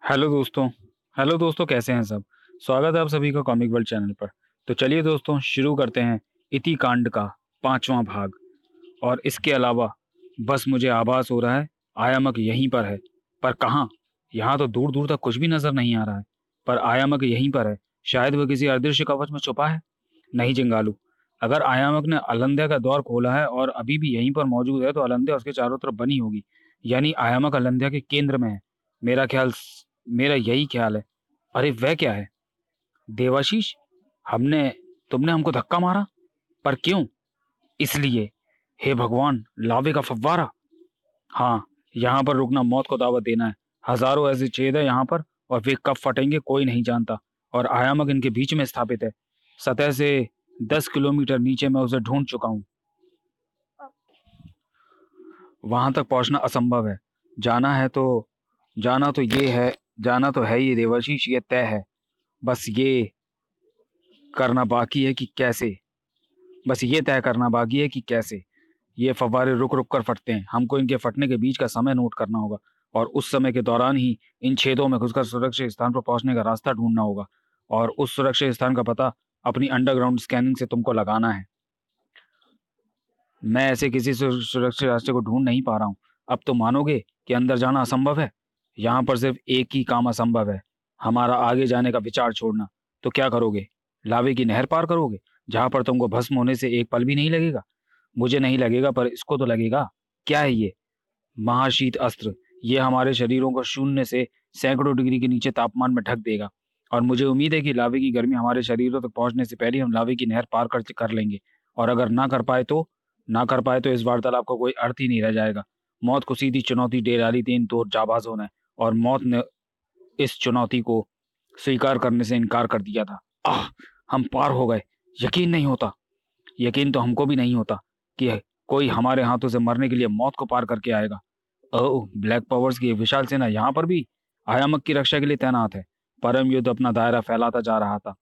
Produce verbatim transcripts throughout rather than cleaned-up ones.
Hello दोस्तों। Hello दोस्तों, कैसे हैं सब। स्वागत है आप सभी का कॉमिक वर्ल्ड चैनल पर। तो चलिए दोस्तों, शुरू करते हैं इति कांड का पांचवां भाग। और इसके अलावा बस मुझे आभास हो रहा है आयामक यहीं पर है। पर कहाँ? यहाँ तो दूर दूर तक कुछ भी नजर नहीं आ रहा है। पर आयामक यहीं पर है। शायद वह किसी अदृश्य कवच में छुपा है। नहीं जिंगालू, अगर आयामक ने अलंध्या का द्वार खोला है और अभी भी यहीं पर मौजूद है तो अलंध्या उसके चारों तरफ बनी होगी। यानी आयामक अलंध्या के केंद्र में है। मेरा ख्याल मेरा यही ख्याल है। अरे वह क्या है? देवाशीष, हमने तुमने हमको धक्का मारा। पर क्यों? इसलिए। हे भगवान, लावे का फव्वारा। हाँ, यहाँ पर रुकना मौत को दावत देना है। हजारों ऐसे छेद है यहाँ पर, और वे कब फटेंगे कोई नहीं जानता। और आयामक इनके बीच में स्थापित है। सतह से दस किलोमीटर नीचे मैं उसे ढूंढ चुका हूँ। वहां तक पहुंचना असंभव है। जाना है तो जाना तो ये है जाना तो है ही देवाशीष, ये तय है। बस ये करना बाकी है कि कैसे बस ये तय करना बाकी है कि कैसे ये फव्वारे रुक रुक कर फटते हैं। हमको इनके फटने के बीच का समय नोट करना होगा। और उस समय के दौरान ही इन छेदों में घुसकर सुरक्षित स्थान पर पहुंचने का रास्ता ढूंढना होगा। और उस सुरक्षित स्थान का पता अपनी अंडरग्राउंड स्कैनिंग से तुमको लगाना है। मैं ऐसे किसी सु- सुरक्षित रास्ते को ढूंढ नहीं पा रहा हूँ। अब तो मानोगे कि अंदर जाना असंभव है। यहाँ पर सिर्फ एक ही काम असंभव है, हमारा आगे जाने का विचार छोड़ना। तो क्या करोगे? लावे की नहर पार करोगे, जहां पर तुमको भस्म होने से एक पल भी नहीं लगेगा। मुझे नहीं लगेगा, पर इसको तो लगेगा। क्या है ये? महाशीत अस्त्र। ये हमारे शरीरों को शून्य से सैकड़ों डिग्री के नीचे तापमान में ढक देगा। और मुझे उम्मीद है कि लावे की गर्मी हमारे शरीरों तक पहुंचने से पहले हम लावे की नहर पार कर कर लेंगे। और अगर ना कर पाए तो ना कर पाए तो इस वार्तालाप का कोई अर्थ ही नहीं रह जाएगा। मौत को सीधी चुनौती दे डाली थी इन दो जाबाजों ने, और मौत ने इस चुनौती को स्वीकार करने से इनकार कर दिया था। आह, हम पार हो गए। यकीन नहीं होता। यकीन तो हमको भी नहीं होता कि कोई हमारे हाथों से मरने के लिए मौत को पार करके आएगा। ओह, ब्लैक पावर्स की एक विशाल सेना यहाँ पर भी आयामक की रक्षा के लिए तैनात है। परम युद्ध अपना दायरा फैलाता जा रहा था,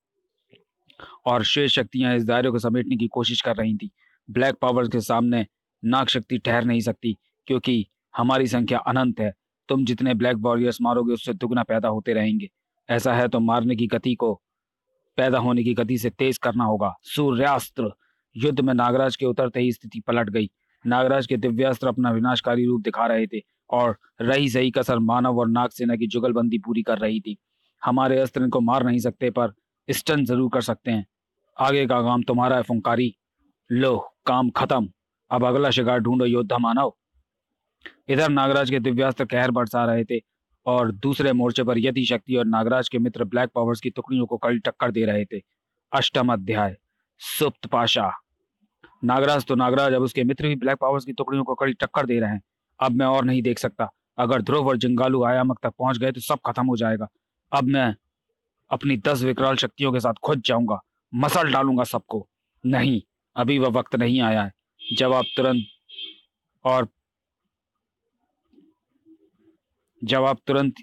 और शेष शक्तियां इस दायरे को समेटने की कोशिश कर रही थी। ब्लैक पावर्स के सामने नाग शक्ति ठहर नहीं सकती, क्योंकि हमारी संख्या अनंत है। तुम जितने ब्लैक वॉरियर्स मारोगे उससे दुगना पैदा होते रहेंगे। ऐसा है तो मारने की गति को पैदा होने की गति से तेज करना होगा। सूर्यास्त्र। युद्ध में नागराज के उतरते ही स्थिति पलट गई। नागराज के दिव्यास्त्र अपना विनाशकारी रूप दिखा रहे थे, और रही सही कसर मानव और नाग सेना की जुगलबंदी पूरी कर रही थी। हमारे अस्त्र इनको मार नहीं सकते, पर स्टन जरूर कर सकते हैं। आगे का काम तुम्हारा है फुंकारी। लो, काम खत्म। अब अगला शिकार ढूंढो योद्धा मानव। इधर नागराज के दिव्यास्त्र कहर बरसा रहे थे, और दूसरे मोर्चे पर यति शक्ति और नागराज के मित्र ब्लैक पावर्स की टुकड़ियों को कड़ी टक्कर दे रहे थे। अष्टम अध्याय, सुप्त पाशा। नागराज तो नागराज, अब उसके मित्र भी ब्लैक पावर्स की टुकड़ियों को कड़ी टक्कर दे रहे हैं। अब मैं और नहीं देख सकता। अगर ध्रुव और जंगालू आयामक तक पहुंच गए तो सब खत्म हो जाएगा। अब मैं अपनी दस विकराल शक्तियों के साथ खुद जाऊंगा, मसल डालूंगा सबको। नहीं, अभी वह वक्त नहीं आया है। जवाब तुरंत और जवाब तुरंत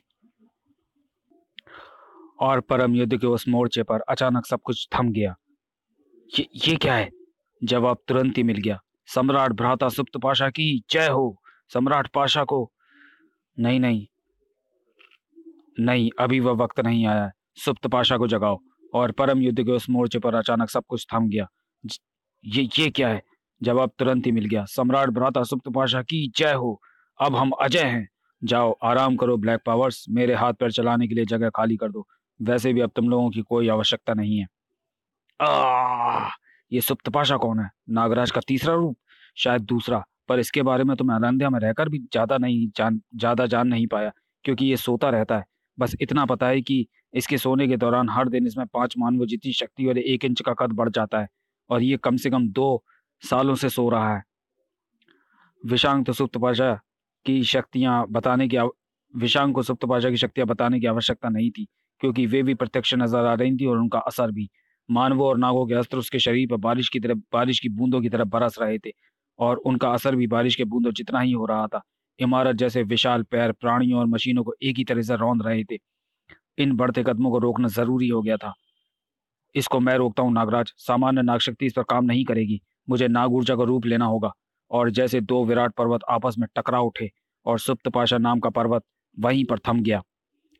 और परम युद्ध के उस मोर्चे पर अचानक सब कुछ थम गया। ये ये क्या है? जवाब तुरंत ही मिल गया। सम्राट भ्राता सुप्त पाशा की जय हो। सम्राट पाशा को नहीं, नहीं, नहीं, अभी वह वक्त नहीं आया है। सुप्त पाशा को जगाओ। और परम युद्ध के उस मोर्चे पर अचानक सब कुछ थम गया। ज- ये ये क्या है? जवाब तुरंत ही मिल गया। सम्राट भ्राता सुप्त पाशा की जय हो। अब हम अजय हैं। जाओ आराम करो ब्लैक पावर्स, मेरे हाथ पैर चलाने के लिए जगह खाली कर दो। वैसे भी अब तुम लोगों की कोई आवश्यकता नहीं है। आह! ये सुप्तपाशा कौन है? नागराज का तीसरा रूप? शायद दूसरा। पर इसके बारे में तो मैं अरंध्या में रहकर भी ज्यादा नहीं जान ज्यादा जान नहीं पाया, क्योंकि ये सोता रहता है। बस इतना पता है कि इसके सोने के दौरान हर दिन इसमें पांच मानव जितनी शक्ति और एक इंच का कद बढ़ जाता है। और ये कम से कम दो सालों से सो रहा है। विशांग तो सुप्तपाशा की शक्तियां बताने की आव... विशांग को सुप्तपाशा की शक्तियां बताने की आवश्यकता नहीं थी, क्योंकि वे भी प्रत्यक्ष नजर आ रही थी, और उनका असर भी। मानवों और नागों के अस्त्र उसके शरीर पर बारिश की तरह बारिश की बूंदों की तरह बरस रहे थे, और उनका असर भी बारिश के बूंदों जितना ही हो रहा था। इमारत जैसे विशाल पैर प्राणियों और मशीनों को एक ही तरह से रौंद रहे थे। इन बढ़ते कदमों को रोकना जरूरी हो गया था। इसको मैं रोकता हूँ नागराज। सामान्य नाग शक्ति इस पर काम नहीं करेगी। मुझे नाग ऊर्जा का रूप लेना होगा। और जैसे दो विराट पर्वत आपस में टकरा उठे, और सुप्त पाशा नाम का पर्वत वहीं पर थम गया।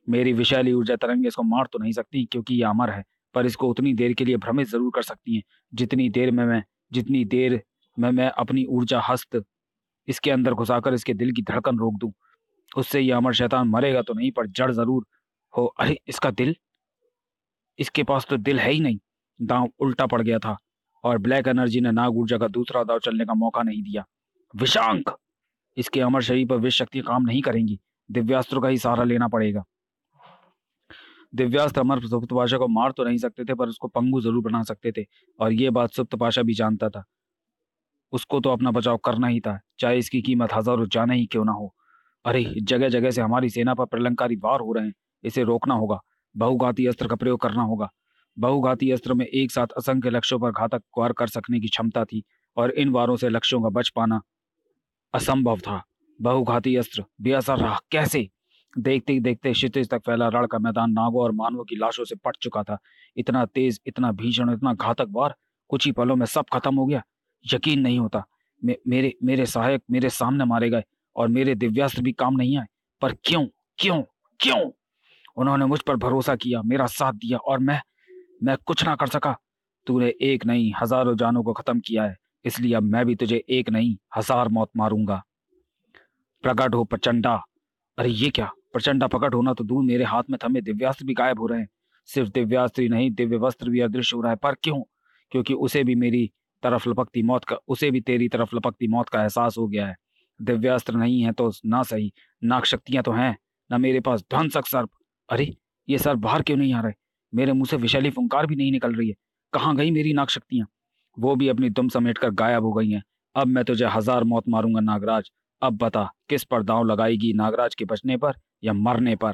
मेरी विषैली ऊर्जा तरंगे इसको मार तो नहीं सकती क्योंकि ये अमर है, पर इसको उतनी देर के लिए भ्रमित जरूर कर सकती हैं जितनी देर में मैं जितनी देर में मैं अपनी ऊर्जा हस्त इसके अंदर घुसाकर इसके दिल की धड़कन रोक दूं। उससे ये अमर शैतान मरेगा तो नहीं, पर जड़ जरूर हो। अरे इसका दिल, इसके पास तो दिल है ही नहीं। दांव उल्टा पड़ गया था और ब्लैक एनर्जी ने नाग ऊर्जा का दूसरा दांव चलने का मौका नहीं दिया। विशांक, इसके अमर शरीर पर विष शक्ति काम नहीं करेंगी, दिव्यास्त्रों का ही सहारा लेना पड़ेगा। दिव्यास्त्र अमर सुप्त पाशा को मार तो नहीं सकते थे, पर उसको पंगु जरूर बना सकते थे, और ये बात सुप्त पाशा भी जानता था। उसको तो अपना बचाव करना ही था, चाहे इसकी कीमत हजारों जाने ही क्यों ना हो। अरे जगह जगह से हमारी सेना पर प्रलंकारी वार हो रहे हैं, इसे रोकना होगा। बहुघाती अस्त्र का प्रयोग करना होगा। बहुघाती अस्त्र में एक साथ असंख्य लक्ष्यों पर घातक वार कर सकने की क्षमता थी, और इन वारों से लक्ष्यों का बच पाना असंभव था। बहुघाती अस्त्र बेअसर रहा। कैसे? देखते ही देखते क्षितिज तक फैला रण का मैदान नागों और मानवों की लाशों से पट चुका था। इतना तेज, इतना भीषण, इतना घातक वार, कुछ ही पलों में सब खत्म हो गया। यकीन नहीं होता। मे, मेरे मेरे सहायक मेरे सामने मारे गए और मेरे दिव्यास्त्र भी काम नहीं आए। पर क्यों क्यों क्यों? उन्होंने मुझ पर भरोसा किया, मेरा साथ दिया, और मैं मैं कुछ ना कर सका। तूने एक नहीं हजारों जानों को खत्म किया है, इसलिए अब मैं भी तुझे एक नहीं हजार मौत मारूंगा। प्रकट हो प्रचंडा। अरे ये क्या? प्रचंडा प्रकट होना तो दूर, मेरे हाथ में थमे दिव्यास्त्र भी गायब हो रहे हैं। सिर्फ दिव्यास्त्र ही नहीं, दिव्य वस्त्र भी अदृश्य हो रहा है। पर क्यों? क्योंकि उसे भी मेरी तरफ लपकती मौत का उसे भी तेरी तरफ लपकती मौत का एहसास हो गया है। दिव्यास्त्र नहीं है तो ना सही, नाग शक्तियां तो हैं ना मेरे पास ध्वंसक सर्प। अरे ये सर्प बाहर क्यों नहीं आ रहे? मेरे मुंह से विषैली फुंकार भी नहीं निकल रही है। कहाँ गई मेरी नाग शक्तियां? वो भी अपनी दुम समेट कर गायब हो गई हैं। अब मैं तुझे हजार मौत मारूंगा नागराज। अब बता, किस पर दांव लगाएगी, नागराज के बचने पर या मरने पर?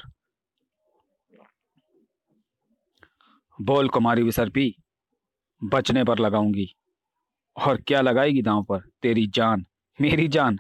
बोल कुमारी विसर्पी। बचने पर लगाऊंगी। और क्या लगाएगी दांव पर? तेरी जान। मेरी जान?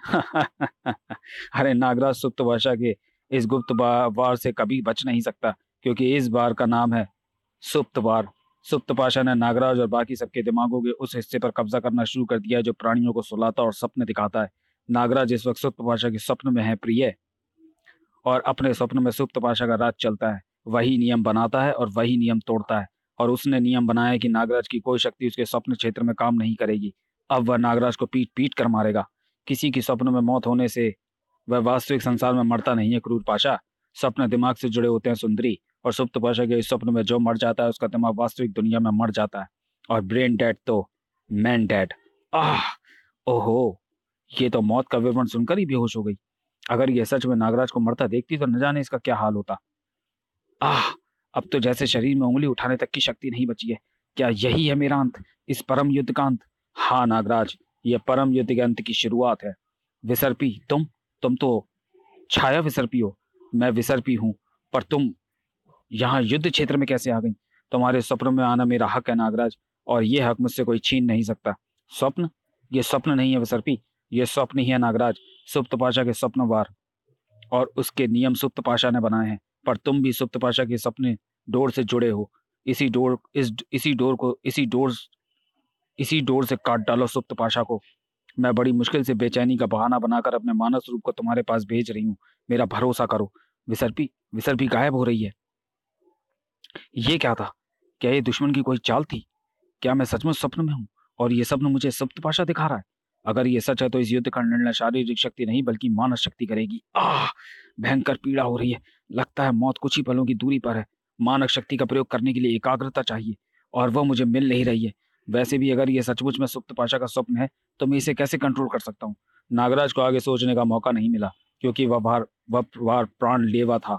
अरे नागराज सुप्त भाषा के इस गुप्त वार से कभी बच नहीं सकता, क्योंकि इस बार का नाम है सुप्त वार। सुप्त पाशा ने नागराज और बाकी सबके दिमागों के उस हिस्से पर कब्जा करना शुरू कर दिया है जो प्राणियों को सुलाता और सपने दिखाता है। नागराज इस वक्त सुप्त पाशा के स्वप्न में है प्रिय, और अपने स्वप्न में सुप्त पाशा का राज चलता है। वही नियम बनाता है और वही नियम तोड़ता है, और उसने नियम बनाया है कि नागराज की कोई शक्ति उसके स्वप्न क्षेत्र में काम नहीं करेगी। अब वह नागराज को पीट पीट कर मारेगा। किसी की स्वप्न में मौत होने से वह वास्तविक संसार में मरता नहीं है क्रूर पाशा। स्वप्न दिमाग से जुड़े होते हैं सुंदरी, और सुप्त पाशा के इस स्वप्न में जो मर जाता है उसका दिमाग वास्तविक दुनिया में मर जाता है, और ब्रेन डेड तो मैन डेड। आह, ओहो, ये तो मौत का विवरण सुनकर ही बेहोश हो गई। अगर ये सच में नागराज को मरता देखती तो न जाने इसका क्या हाल होता। आह, अब तो जैसे शरीर में उंगली उठाने तक की शक्ति नहीं बची है। क्या यही है मेरा अंत, इस परम युद्ध का अंत? हाँ नागराज, यह परम युद्ध के अंत की शुरुआत है। विसर्पी, तुम तुम तो छाया विसर्पी हो। मैं विसर्पी हूं, पर तुम यहाँ युद्ध क्षेत्र में कैसे आ गई? तुम्हारे स्वप्न में आना मेरा हक है नागराज, और यह हक मुझसे कोई छीन नहीं सकता। स्वप्न? ये स्वप्न नहीं है विसर्पी, ये स्वप्न ही है नागराज। सुप्त पाशा के स्वप्न वार और उसके नियम सुप्त पाशा ने बनाए हैं, पर तुम भी सुप्त पाशा के सपने डोर से जुड़े हो। इसी डोर इस इसी डोर को इसी डोर इसी डोर से काट डालो सुप्त पाशा को। मैं बड़ी मुश्किल से बेचैनी का बहाना बनाकर अपने मानस रूप को तुम्हारे पास भेज रही हूँ, मेरा भरोसा करो। विसर्पी विसर्पी गायब हो रही है। ये क्या था? क्या ये दुश्मन की कोई चाल थी? क्या मैं सचमुच स्वप्न में हूँ और ये स्वप्न मुझे सुप्त पाशा दिखा रहा है? अगर ये सच है तो इस युद्ध का निर्णय शारीरिक शक्ति नहीं बल्कि मानस शक्ति करेगी। आह, भयंकर पीड़ा हो रही है। लगता है मौत कुछ ही पलों की दूरी पर है। मानस शक्ति का प्रयोग करने के लिए एकाग्रता चाहिए, और वह मुझे मिल नहीं रही है। वैसे भी अगर ये सचमुच में सुप्त पाशा का स्वप्न है तो मैं इसे कैसे कंट्रोल कर सकता हूँ? नागराज को आगे सोचने का मौका नहीं मिला, क्योंकि वह बार वह वार प्राण लेवा था।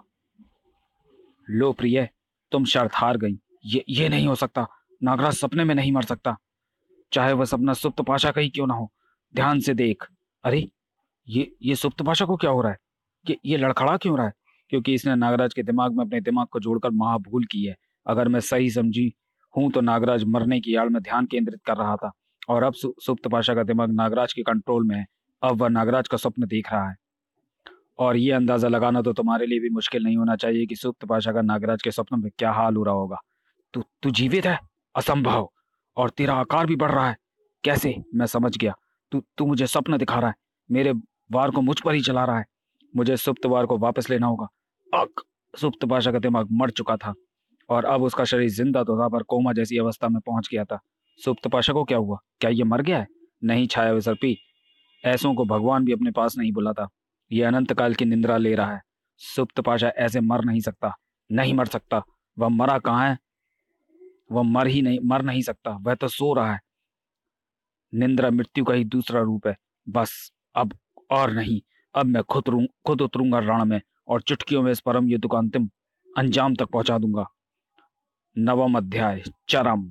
लो प्रिय, तुम शर्त हार गई। ये ये नहीं हो सकता। नागराज सपने में नहीं मर सकता, चाहे वह सपना सुप्त पाशा का ही क्यों ना हो। ध्यान से देख। अरे ये ये सुप्त पाशा को क्या हो रहा है? ये ये लड़खड़ा क्यों रहा है? क्योंकि इसने नागराज के दिमाग में अपने दिमाग को जोड़कर महाभूल की है। अगर मैं सही समझी हूं तो नागराज मरने की आड़ में ध्यान केंद्रित कर रहा था, और अब सु, सुप्त पाशा का दिमाग नागराज के कंट्रोल में है। अब वह नागराज का स्वप्न देख रहा है, और ये अंदाजा लगाना तो तुम्हारे लिए भी मुश्किल नहीं होना चाहिए कि सुप्त पाशा का नागराज के स्वप्न में क्या हाल हो रहा होगा। तू तू जीवित है? असंभव। और तेरा आकार भी बढ़ रहा है। कैसे? मैं समझ गया। तू तू मुझे स्वप्न दिखा रहा है, मेरे वार को मुझ पर ही चला रहा है। मुझे सुप्त वार को वापस लेना होगा। अक सुप्त पाशा का दिमाग मर चुका था और अब उसका शरीर जिंदा तो था पर कोमा जैसी अवस्था में पहुंच गया था। सुप्त पाशा को क्या हुआ? क्या ये मर गया है? नहीं छाया विसर्पी, ऐसों को भगवान भी अपने पास नहीं बुलाता। ये अनंत काल की निंद्रा ले रहा है। सुप्त पाशा ऐसे मर नहीं सकता, नहीं मर सकता। वह मरा कहाँ है? वह मर ही नहीं मर नहीं सकता, वह तो सो रहा है। निंद्रा मृत्यु का ही दूसरा रूप है। बस अब और नहीं। अब मैं खुद रू खुद उतरूंगा रण में और चुटकियों में इस परम युद्ध को अंतिम अंजाम तक पहुंचा दूंगा। नवम अध्याय चरम।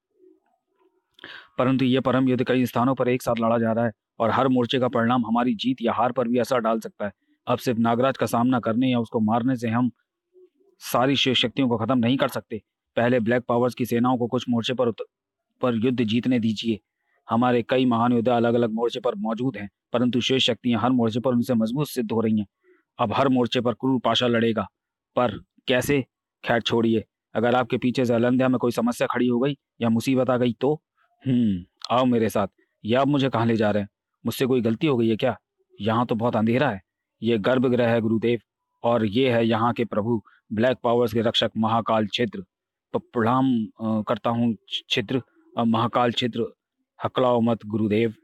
परंतु यह परम युद्ध कई स्थानों पर एक साथ लड़ा जा रहा है और हर मोर्चे का परिणाम हमारी जीत या हार पर भी असर डाल सकता है। अब सिर्फ नागराज का सामना करने या उसको मारने से हम सारी शेष शक्तियों को खत्म नहीं कर सकते। पहले ब्लैक पावर्स की सेनाओं को कुछ मोर्चे पर उत- पर युद्ध जीतने दीजिए। हमारे कई महान योद्धा अलग अलग मोर्चे पर मौजूद हैं, परंतु शेष शक्तियां हर मोर्चे पर उनसे मजबूत सिद्ध हो रही हैं। अब हर मोर्चे पर क्रूर पाशा लड़ेगा, पर कैसे? खैर छोड़िए। अगर आपके पीछे से अलंध्या में कोई समस्या खड़ी हो गई या मुसीबत आ गई तो हम्म आओ मेरे साथ। ये आप मुझे कहाँ ले जा रहे हैं? मुझसे कोई गलती हो गई है क्या? यहाँ तो बहुत अंधेरा है। ये गर्भगृह है गुरुदेव, और ये है यहाँ के प्रभु ब्लैक पावर्स के रक्षक महाकाल छिद्र। प- प्रणाम अ, करता हूँ छिद्र, अ, महाकाल छिद्र। हकलाओ मत गुरुदेव।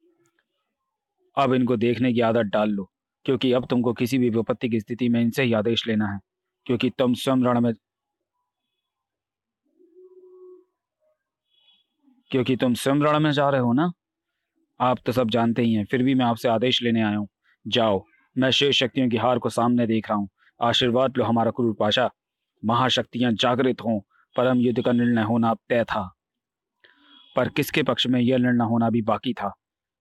अब इनको देखने की आदत डाल लो, क्योंकि अब तुमको किसी भी विपत्ति की स्थिति में इनसे ही आदेश लेना है, क्योंकि तुम स्वयं रण में क्योंकि तुम स्वयं रण में जा रहे हो ना। आप तो सब जानते ही हैं, फिर भी मैं आपसे आदेश लेने आया हूँ। जाओ। मैं शेष शक्तियों की हार को सामने देख रहा हूँ। आशीर्वाद लो हमारा क्रूर पाशा। महाशक्तियां जागृत हों। परम युद्ध का निर्णय होना अब तय था, पर किसके पक्ष में यह निर्णय होना भी बाकी था।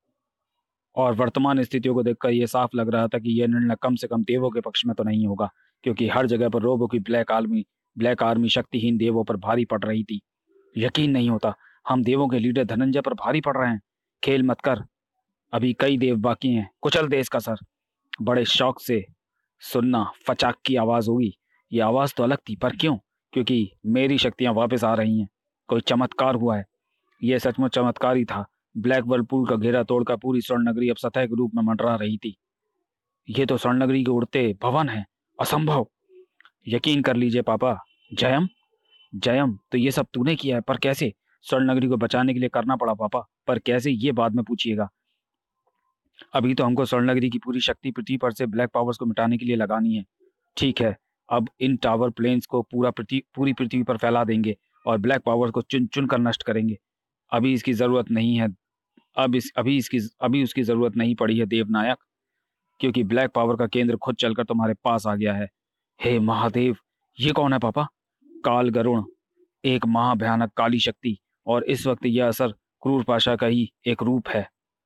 और वर्तमान स्थितियों को देखकर यह साफ लग रहा था कि यह निर्णय कम से कम देवों के पक्ष में तो नहीं होगा, क्योंकि हर जगह पर रोबो की ब्लैक आर्मी ब्लैक आर्मी शक्तिहीन देवों पर भारी पड़ रही थी। यकीन नहीं होता, हम देवों के लीडर धनंजय पर भारी पड़ रहे हैं। खेल मत कर, अभी कई देव बाकी हैं। कुचल दे इसका सर। बड़े शौक से सुनना, फचाक की आवाज होगी। ये आवाज तो अलग थी, पर क्यों? क्योंकि मेरी शक्तियां वापस आ रही हैं। कोई चमत्कार हुआ है। यह सचमुच चमत्कार ही था। ब्लैक वर्लपूल का घेरा तोड़कर पूरी स्वर्ण नगरी अब सतह के रूप में मंडरा रही थी। ये तो स्वर्ण नगरी के उड़ते भवन है। असंभव। यकीन कर लीजिए पापा। जयम, जयम तो ये सब तूने किया है, पर कैसे? स्वर्ण नगरी को बचाने के लिए करना पड़ा पापा, पर कैसे ये बाद में पूछिएगा। अभी तो हमको स्वर्ण नगरी की पूरी शक्ति पृथ्वी पर से ब्लैक पावर्स को मिटाने के लिए लगानी है। ठीक है, अब इन टावर प्लेन्स को पूरा पृथ्वी पूरी पृथ्वी पर फैला देंगे और ब्लैक पावर्स को चुन चुन कर नष्ट करेंगे। अभी इसकी जरूरत नहीं है। अब इस अभी इसकी अभी उसकी जरूरत नहीं पड़ी है देवनायक, क्योंकि ब्लैक पावर का केंद्र खुद चलकर तुम्हारे पास आ गया है। हे महादेव! ये कौन है पापा? काल गरुण, एक महाभयानक काली शक्ति, और इस वक्त यह असर क्रूर पाशा का ही एक रूप है।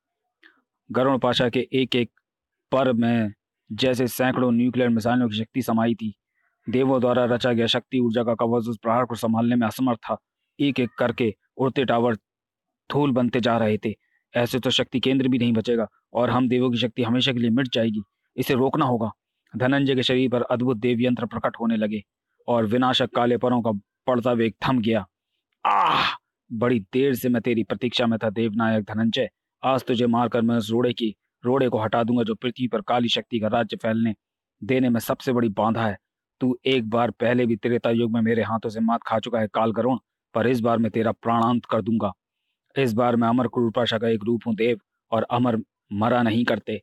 गरुण पाशा के एक एक पर में जैसे सैकड़ों न्यूक्लियर मिसाइलों की शक्ति समाई थी। देवों द्वारा रचा गया शक्ति ऊर्जा का कवच उस प्रहार को संभालने में असमर्थ था। एक एक करके उड़ते टावर धूल बनते जा रहे थे। ऐसे तो शक्ति केंद्र भी नहीं बचेगा और हम देवों की शक्ति हमेशा के लिए मिट जाएगी। इसे रोकना होगा। धनंजय के शरीर पर अद्भुत देव यंत्र प्रकट होने लगे और विनाशक काले परों का पड़ता वेग थम गया। आह! बड़ी देर से मैं तेरी प्रतीक्षा में था देवनायक धनंजय। आज तुझे मारकर मैं उस रोड़े की रोड़े को हटा दूंगा जो पृथ्वी पर काली शक्ति का राज्य फैलने देने में सबसे बड़ी बाधा है। तू एक बार पहले भी त्रेता युग में मेरे हाथों से मात खा चुका है काल गरुण, पर इस बार मैं तेरा प्राणांत कर दूंगा। इस बार मैं अमर क्रूर पाशा का एक रूप हूं देव, और अमर मरा नहीं करते।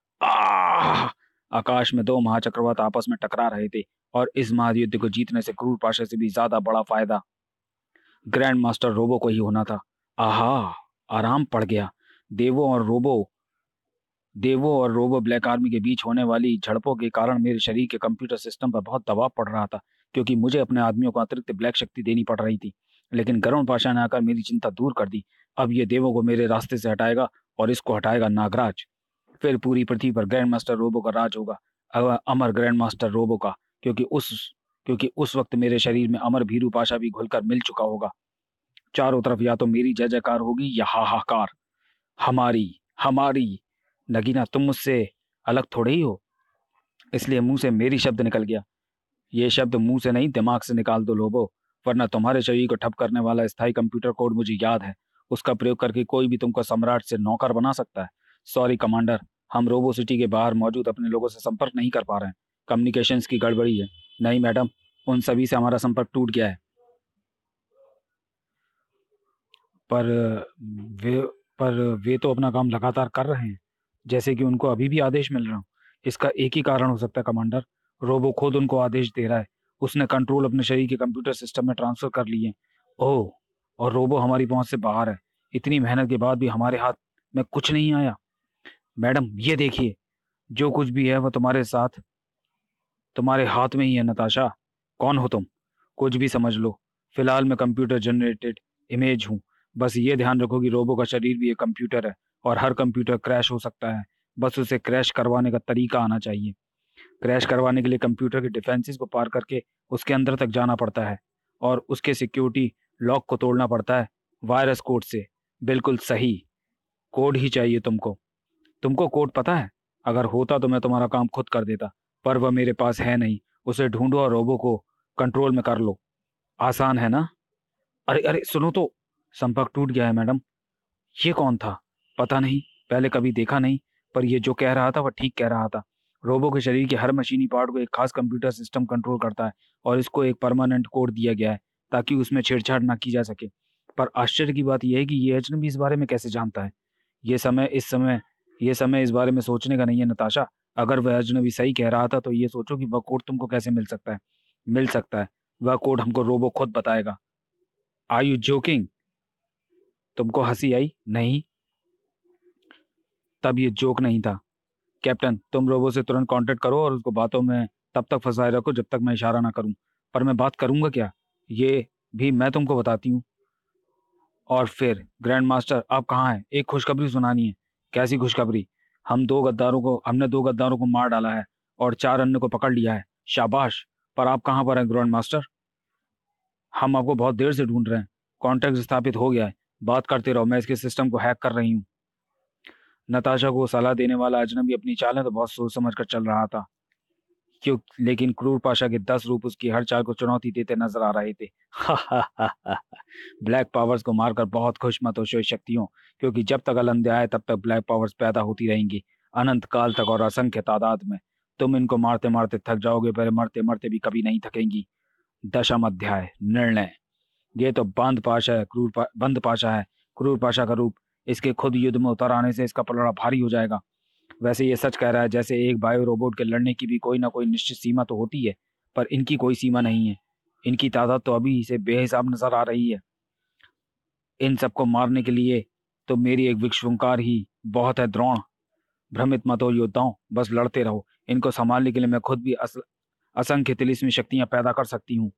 आह! आकाश में दो महाचक्रवात आपस में टकरा रहे थे और इस महायुद्ध को जीतने से क्रूर पाशा से भी ज्यादा बड़ा फायदा ग्रैंड मास्टर रोबो को ही होना था। आहा! आराम पड़ गया। देवों और रोबो देवों और रोबो ब्लैक आर्मी के बीच होने वाली झड़पों के कारण मेरे शरीर के कंप्यूटर सिस्टम पर बहुत दबाव पड़ रहा था, क्योंकि मुझे अपने आदमियों को अतिरिक्त ब्लैक शक्ति देनी पड़ रही थी। लेकिन गरुण पाशा ने आकर मेरी चिंता दूर कर दी। अब ये देवों को मेरे रास्ते से हटाएगा और इसको हटाएगा नागराज। फिर पूरी पृथ्वी पर ग्रैंड मास्टर रोबो का राज होगा। अ- अमर ग्रैंड मास्टर रोबो का, क्योंकि उस क्योंकि उस वक्त मेरे शरीर में अमर भीरू पाशा भी घुलकर मिल चुका होगा। चारों तरफ या तो मेरी जय जयकार होगी या हाहाकार। हमारी हमारी नगीना, तुम मुझसे अलग थोड़े ही हो, इसलिए मुंह से मेरी शब्द निकल गया। ये शब्द मुंह से नहीं, दिमाग से निकाल दो लोबो, वरना तुम्हारे शरीर को ठप करने वाला स्थायी कंप्यूटर कोड मुझे याद है। उसका प्रयोग करके कोई भी तुमको सम्राट से नौकर बना सकता है। सॉरी कमांडर, हम रोबो सिटी के बाहर मौजूद अपने लोगों से संपर्क नहीं कर पा रहे हैं। कम्युनिकेशंस की गड़बड़ी है। नहीं मैडम, उन सभी से हमारा संपर्क टूट गया है। पर वे पर वे तो अपना काम लगातार कर रहे हैं, जैसे कि उनको अभी भी आदेश मिल रहा हूँ। इसका एक ही कारण हो सकता है कमांडर। रोबो खुद उनको आदेश दे रहा है। उसने कंट्रोल अपने शरीर के कंप्यूटर सिस्टम में ट्रांसफर कर लिए हैं। ओह, और रोबो हमारी पहुंच से बाहर है। इतनी मेहनत के बाद भी हमारे हाथ में कुछ नहीं आया। मैडम ये देखिए, जो कुछ भी है वो तुम्हारे साथ, तुम्हारे हाथ में ही है नताशा। कौन हो तुम? कुछ भी समझ लो। फिलहाल मैं कंप्यूटर जनरेटेड इमेज हूँ। बस ये ध्यान रखो कि रोबो का शरीर भी एक कंप्यूटर है, और हर कंप्यूटर क्रैश हो सकता है। बस उसे क्रैश करवाने का तरीका आना चाहिए। क्रैश करवाने के लिए कंप्यूटर के डिफेंसेस को पार करके उसके अंदर तक जाना पड़ता है, और उसके सिक्योरिटी लॉक को तोड़ना पड़ता है वायरस कोड से। बिल्कुल सही। कोड ही चाहिए तुमको। तुमको कोड पता है? अगर होता तो मैं तुम्हारा काम खुद कर देता, पर वह मेरे पास है नहीं। उसे ढूंढो और रोबो को कंट्रोल में कर लो। आसान है ना? अरे अरे सुनो तो, संपर्क टूट गया है मैडम। ये कौन था? पता नहीं, पहले कभी देखा नहीं। पर ये जो कह रहा था वह ठीक कह रहा था। रोबो के शरीर के हर मशीनी पार्ट को एक खास कंप्यूटर सिस्टम कंट्रोल करता है, और इसको एक परमानेंट कोड दिया गया है ताकि उसमें छेड़छाड़ ना की जा सके। पर आश्चर्य की बात यह है कि ये अजनबी इस बारे में कैसे जानता है? ये समय इस समय ये समय इस बारे में सोचने का नहीं है नताशा। अगर वह अजनबी सही कह रहा था तो ये सोचो कि वह कोड तुमको कैसे मिल सकता है। मिल सकता है। वह कोड हमको रोबो खुद बताएगा। Are you joking? तुमको हंसी आई नहीं? तब ये जोक नहीं था। कैप्टन, तुम रोबो से तुरंत कांटेक्ट करो और उसको बातों में तब तक फंसाए रखो जब तक मैं इशारा ना करूं। पर मैं बात करूंगा क्या, ये भी मैं तुमको बताती हूँ। और फिर ग्रैंड मास्टर आप कहाँ हैं? एक खुशखबरी सुनानी है। कैसी खुशखबरी? हम दो गद्दारों को हमने दो गद्दारों को मार डाला है, और चार अन्य को पकड़ लिया है। शाबाश। पर आप कहाँ पर हैं ग्रैंड मास्टर? हम आपको बहुत देर से ढूंढ रहे हैं। कॉन्टैक्ट स्थापित हो गया है। बात करते रहो, मैं इसके सिस्टम को हैक कर रही हूँ। नताशा को सलाह देने वाला अजनबी अपनी चालें तो बहुत सोच समझ कर चल रहा था, क्यों? लेकिन क्रूर पाशा के दस रूप उसकी हर चाल को चुनौती देते नजर आ रहे थे। ब्लैक पावर्स को मारकर बहुत खुश मत हो शोष शक्तियों, क्योंकि जब तक अलंधे आए तब तक ब्लैक पावर्स पैदा होती रहेंगी, अनंत काल तक और असंख्य तादाद में। तुम इनको मारते मारते थक जाओगे, पर मरते मरते भी कभी नहीं थकेंगी। दशम अध्याय, निर्णय। ये तो बंद पाशा है क्रूर पा, बंद पाशा है, क्रूर पाशा का रूप। इसके खुद युद्ध में उतर आने से इसका पलड़ा भारी हो जाएगा। वैसे ये सच कह रहा है, जैसे एक बायो रोबोट के लड़ने की भी कोई ना कोई निश्चित सीमा तो होती है, पर इनकी कोई सीमा नहीं है। इनकी तादाद तो अभी से बेहिसाब नजर आ रही है। इन सबको मारने के लिए तो मेरी एक विश्वकार ही बहुत है द्रोण। भ्रमित मत हो योद्धाओं, बस लड़ते रहो। इनको संभालने के लिए मैं खुद भी अस, असंख्य तिलिस्मी शक्तियां पैदा कर सकती हूँ।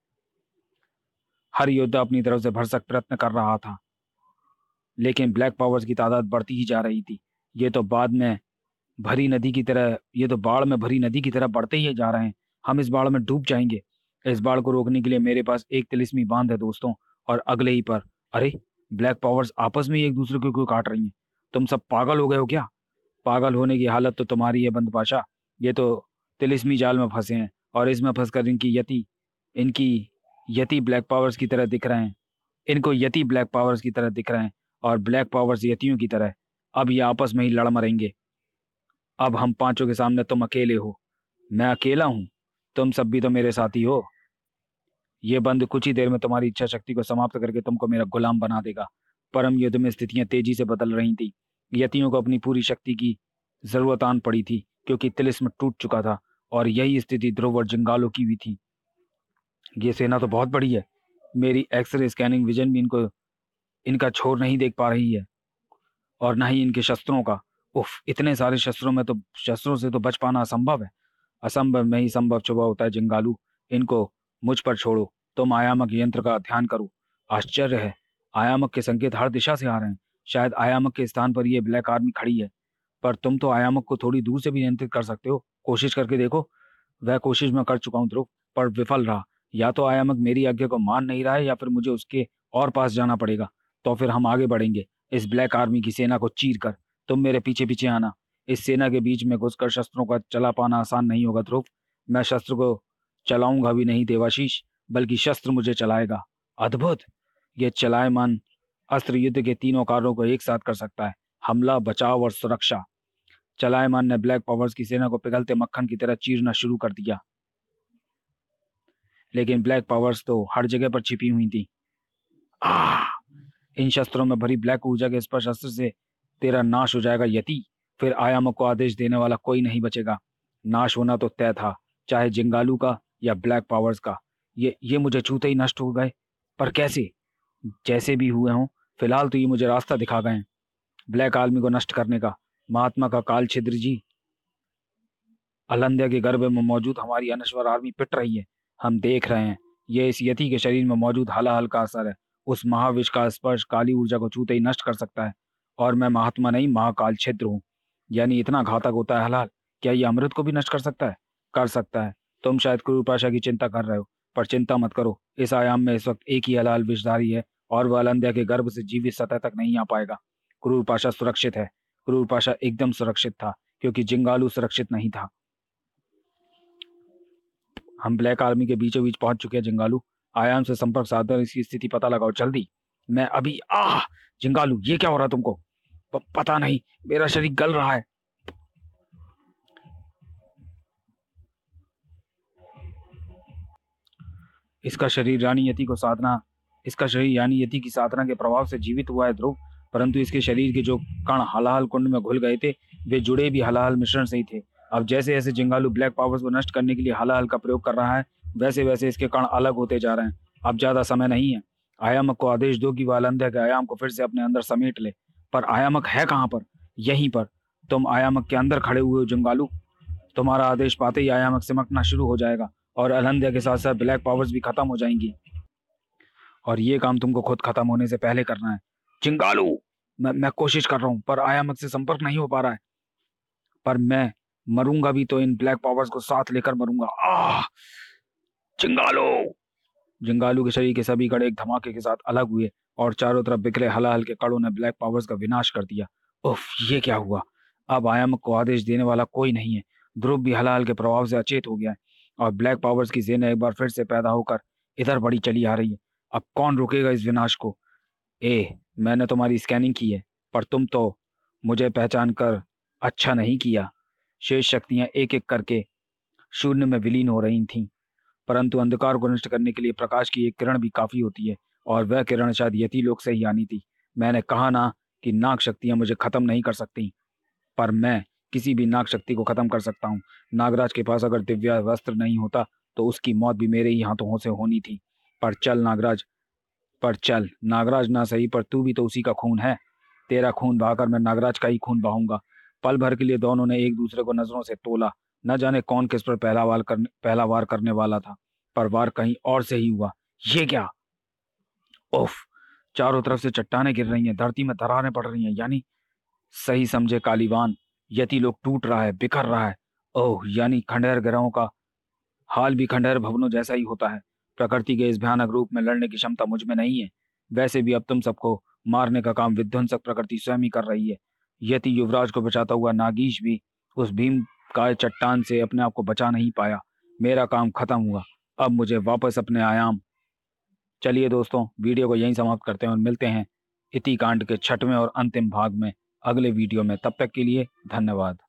हर योद्धा अपनी तरफ से भरसक प्रयत्न कर रहा था, लेकिन ब्लैक पावर्स की तादाद बढ़ती ही जा रही थी। ये तो बाद में भरी नदी की तरह ये तो बाढ़ में भरी नदी की तरह बढ़ते ही जा रहे हैं। हम इस बाढ़ में डूब जाएंगे। इस बाढ़ को रोकने के लिए मेरे पास एक तिलिस्मी बांध है दोस्तों, और अगले ही पर। अरे, ब्लैक पावर्स आपस में ही एक दूसरे को क्यों काट रही हैं? तुम सब पागल हो गए हो क्या? पागल होने की हालत तो तुम्हारी है बंद पाशा। ये तो तिलिस्मी जाल में फंसे हैं, और इसमें फंसकर इनकी यति इनकी यति ब्लैक पावर्स की तरह दिख रहे हैं। इनको यति ब्लैक पावर्स की तरह दिख रहे हैं, और ब्लैक पावर्स यतियों की तरह। अब ये आपस में ही लड़ मरेंगे। अब हम पांचों के सामने तुम अकेले हो। मैं अकेला हूं? तुम सब भी तो मेरे साथी हो। ये बंद कुछ ही देर में तुम्हारी इच्छा शक्ति को समाप्त करके तुमको मेरा गुलाम बना देगा। परम युद्ध में स्थितियां तेजी से बदल रही थी। यतियों को अपनी पूरी शक्ति की जरूरत आन पड़ी थी, क्योंकि तिलिस्म टूट चुका था। और यही स्थिति ध्रुव और जंगालों की भी थी। ये सेना तो बहुत बड़ी है। मेरी एक्सरे स्कैनिंग विजन भी इनको इनका छोर नहीं देख पा रही है, और ना ही इनके शस्त्रों का। उफ, इतने सारे शस्त्रों में तो शस्त्रों से तो बच पाना असंभव है। असंभव में ही संभव छुपा होता है जंगालू। इनको मुझ पर छोड़ो। तुम आयामक यंत्र का ध्यान करो। आश्चर्य है, आयामक के संकेत हर दिशा से आ रहे हैं। शायद आयामक के स्थान पर यह ब्लैक आर्मी खड़ी है। पर तुम तो आयामक को थोड़ी दूर से भी नियंत्रित कर सकते हो। कोशिश करके देखो। वह कोशिश मैं कर चुका हूँ ध्रुव, पर विफल रहा। या तो आयामक मेरी आज्ञा को मान नहीं रहा है, या फिर मुझे उसके और पास जाना पड़ेगा। तो फिर हम आगे बढ़ेंगे इस ब्लैक आर्मी की सेना को चीर कर। तुम मेरे पीछे पीछे आना। इस सेना के बीच में घुसकर शस्त्रों का चला पाना आसान नहीं होगा ध्रुव। मैं शस्त्र को चलाऊंगा भी नहीं देवाशीष, बल्कि शस्त्र मुझे चलाएगा। अद्भुत! ये चलायमान अस्त्र युद्ध के तीनों कार्यों को एक साथ कर सकता है: हमला, बचाव और सुरक्षा। चलायमान ने ब्लैक पावर्स की सेना को पिघलते मक्खन की तरह चीरना शुरू कर दिया। लेकिन ब्लैक पावर्स तो हर जगह पर छिपी हुई थी। आह! इन शस्त्रों में भरी ब्लैक ऊर्जा के स्पर्श अस्त्र से तेरा नाश हो जाएगा यति। फिर आयामों को आदेश देने वाला कोई नहीं बचेगा। नाश होना तो तय था, चाहे जिंगालू का या ब्लैक पावर्स का। ये ये मुझे छूते ही नष्ट हो गए, पर कैसे? जैसे भी हुए हों, फिलहाल तो ये मुझे रास्ता दिखा गए हैं ब्लैक आर्मी को नष्ट करने का। महात्मा का काल छिद्र जी, अलंध्या के गर्भ में मौजूद हमारी अनश्वर आर्मी पिट रही है। हम देख रहे हैं। ये इस यति के शरीर में मौजूद हलाहल का असर है। उस महाविष का स्पर्श काली ऊर्जा को छूते ही नष्ट कर सकता है। और मैं महात्मा नहीं, महाकाल छिद्र हूँ। यानी इतना घातक होता है हलाल। क्या ये अमृत को भी नष्ट कर सकता है? कर सकता है। तुम शायद क्रूर पाशा की चिंता कर रहे हो, पर चिंता मत करो। इस आयाम में इस वक्त एक ही हलाल विषधारी है, और वह अलंध्या के गर्भ से जीवित सतह तक नहीं आ पाएगा। क्रूर पाशा सुरक्षित है। क्रूर पाशा एकदम सुरक्षित था, क्योंकि जिंगालू सुरक्षित नहीं था। हम ब्लैक आर्मी के बीचों बीच पहुंच चुके हैं जिंगालू। आयाम से संपर्क साधकर इसकी स्थिति पता लगाओ जल्दी। मैं अभी आह जिंगालू, ये क्या हो रहा है तुमको? प, पता नहीं, मेरा शरीर गल रहा है। इसका शरीर रानी यति को साधना इसका शरीर यानी यति की साधना के प्रभाव से जीवित हुआ है ध्रुव। परंतु इसके शरीर के जो कण हलाहल कुंड में घुल गए थे, वे जुड़े भी हलाहल मिश्रण से ही थे। अब जैसे जैसे जिंगालू ब्लैक पावर्स को नष्ट करने के लिए हलाहल का प्रयोग कर रहा है, वैसे वैसे इसके कण अलग होते जा रहे हैं। अब ज्यादा समय नहीं है। आयामक को आदेश दो कि वह अलंध्या के आयाम को फिर से अपने अंदर समेट ले। पर आयामक है कहाँ पर? यहीं पर। तुम आयामक के अंदर खड़े हुए हो जिंगालू। तुम्हारा आदेश पाते ही आयामक सिमटना शुरू हो जाएगा, और अलंध्या के साथ साथ ब्लैक पावर्स भी खत्म हो जाएंगी। और ये काम तुमको खुद खत्म होने से पहले करना है चिंगालू। मैं मैं कोशिश कर रहा हूं, पर आयामक से संपर्क नहीं हो पा रहा है। पर मैं मरूंगा भी तो इन ब्लैक पावर्स को साथ लेकर मरूंगा। आह चिंगालू! जिंगालू के शरीर के सभी कण एक धमाके के साथ अलग हुए, और चारों तरफ बिखरे हलाहल के कणों ने ब्लैक पावर्स का विनाश कर दिया। उफ, ये क्या हुआ? अब आयामक को आदेश देने वाला कोई नहीं है। ध्रुव भी हलाहल के प्रभाव से अचेत हो गया है, और ब्लैक पावर्स की सेना एक बार फिर से पैदा होकर इधर बढ़ी चली आ रही है। अब कौन रोकेगा इस विनाश को? ए, मैंने तुम्हारी स्कैनिंग की है, पर तुम तो मुझे पहचान कर अच्छा नहीं किया। शेष शक्तियां एक एक करके शून्य में विलीन हो रही थीं। परंतु अंधकार को नष्ट करने के लिए प्रकाश की एक किरण भी काफी होती है, और वह किरण शायद यति लोक से ही आनी थी। मैंने कहा ना कि नाग शक्तियां मुझे खत्म नहीं कर सकती, पर मैं किसी भी नाग शक्ति को खत्म कर सकता हूँ। नागराज के पास अगर दिव्या वस्त्र नहीं होता, तो उसकी मौत भी मेरे ही हाथों से होनी थी। पर चल नागराज, पर चल नागराज ना सही, पर तू भी तो उसी का खून है। तेरा खून बहाकर मैं नागराज का ही खून बहाऊंगा। पल भर के लिए दोनों ने एक दूसरे को नजरों से तोला। न जाने कौन किस पर पहला वार करने पहला वार करने वाला था, पर वार कहीं और से ही हुआ। ये क्या? उफ! चारों तरफ से चट्टानें गिर रही हैं, धरती में दरारें पड़ रही हैं। यानी सही समझे कालीवान, यति लोग टूट रहा है, बिखर रहा है। ओह, यानी खंडहर ग्रहों का हाल भी खंडहर भवनों जैसा ही होता है। प्रकृति के इस भयानक रूप में लड़ने की क्षमता मुझ में नहीं है। वैसे भी अब तुम सबको मारने का काम विध्वंसक प्रकृति स्वयं ही कर रही है। यति युवराज को बचाता हुआ नागीश भी उस भीम काय चट्टान से अपने आप को बचा नहीं पाया। मेरा काम खत्म हुआ। अब मुझे वापस अपने आयाम। चलिए दोस्तों, वीडियो को यहीं समाप्त करते हैं और मिलते हैं इति कांड के छठवें और अंतिम भाग में अगले वीडियो में। तब तक के लिए धन्यवाद।